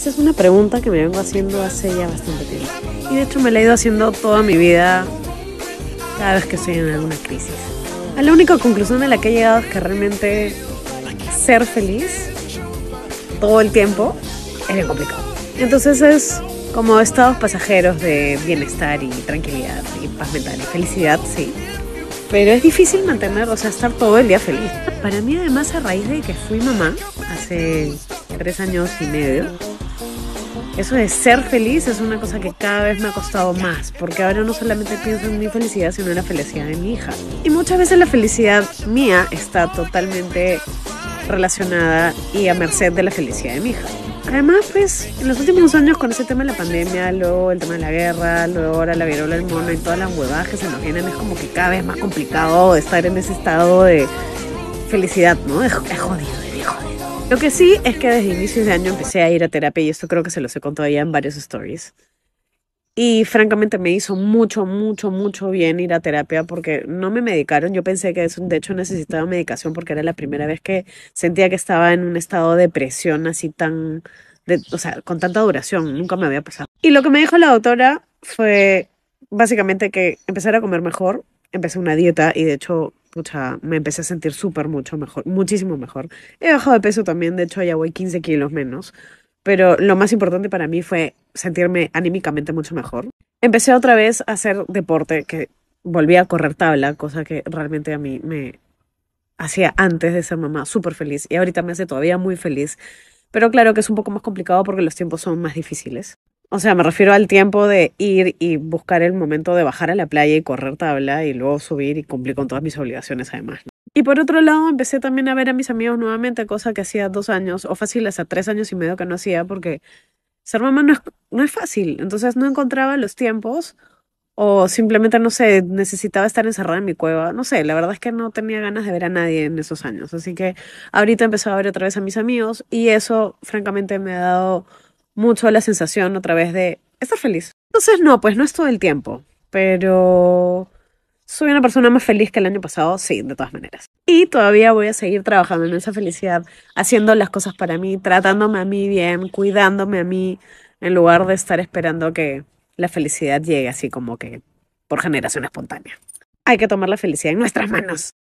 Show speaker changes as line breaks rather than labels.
Esa es una pregunta que me vengo haciendo hace ya bastante tiempo. Y de hecho me la he ido haciendo toda mi vida cada vez que estoy en alguna crisis. A la única conclusión a la que he llegado es que realmente ser feliz todo el tiempo es bien complicado. Entonces es como estados pasajeros de bienestar y tranquilidad y paz mental y felicidad, sí. Pero es difícil mantener, o sea, estar todo el día feliz. Para mí, además, a raíz de que fui mamá hace 3 años y medio, eso de ser feliz es una cosa que cada vez me ha costado más, porque ahora no solamente pienso en mi felicidad, sino en la felicidad de mi hija. Y muchas veces la felicidad mía está totalmente relacionada y a merced de la felicidad de mi hija. Además, pues, en los últimos años con ese tema de la pandemia, luego el tema de la guerra, luego ahora la viruela del mono y todas las huevadas que se nos vienen, es como que cada vez más complicado estar en ese estado de felicidad, ¿no? Es jodido, es jodido. Lo que sí es que desde inicios de año empecé a ir a terapia y esto creo que se los he contado ya en varios stories. Y francamente me hizo mucho, mucho, mucho bien ir a terapia porque no me medicaron. Yo pensé que eso, de hecho necesitaba medicación porque era la primera vez que sentía que estaba en un estado de depresión así tan, o sea, con tanta duración. Nunca me había pasado. Y lo que me dijo la doctora fue básicamente que empezar a comer mejor. Empecé una dieta y de hecho, pucha, me empecé a sentir súper mucho mejor, muchísimo mejor. He bajado de peso también, de hecho ya voy 15 kilos menos. Pero lo más importante para mí fue sentirme anímicamente mucho mejor. Empecé otra vez a hacer deporte, que volví a correr tabla, cosa que realmente a mí me hacía antes de ser mamá súper feliz y ahorita me hace todavía muy feliz. Pero claro que es un poco más complicado porque los tiempos son más difíciles. O sea, me refiero al tiempo de ir y buscar el momento de bajar a la playa y correr tabla y luego subir y cumplir con todas mis obligaciones además, ¿no? Y por otro lado, empecé también a ver a mis amigos nuevamente, cosa que hacía 2 años, o fácil hasta 3 años y medio que no hacía, porque ser mamá no es fácil. Entonces no encontraba los tiempos, o simplemente, no sé, necesitaba estar encerrada en mi cueva. No sé, la verdad es que no tenía ganas de ver a nadie en esos años. Así que ahorita empecé a ver otra vez a mis amigos, y eso, francamente, me ha dado mucho la sensación otra vez de estar feliz. Entonces, no, pues no es todo el tiempo, pero soy una persona más feliz que el año pasado, sí, de todas maneras. Y todavía voy a seguir trabajando en esa felicidad, haciendo las cosas para mí, tratándome a mí bien, cuidándome a mí, en lugar de estar esperando que la felicidad llegue así como que por generación espontánea. Hay que tomar la felicidad en nuestras manos.